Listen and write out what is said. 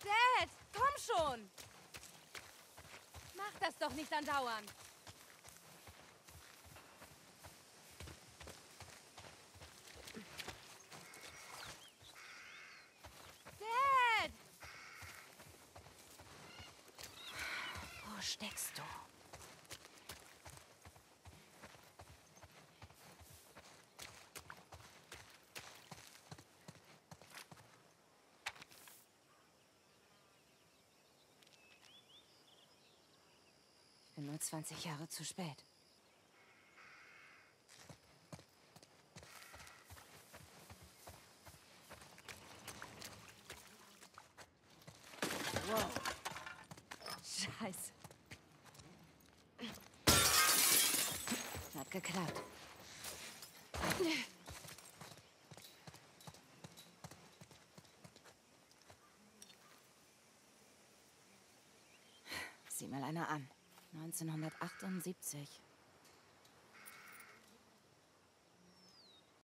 Dad, komm schon! Mach das doch nicht andauernd. Dad! Wo steckst du? Ich bin nur 20 Jahre zu spät. Wow. Scheiße. Hat geklappt. Sieh mal einer an. 1978.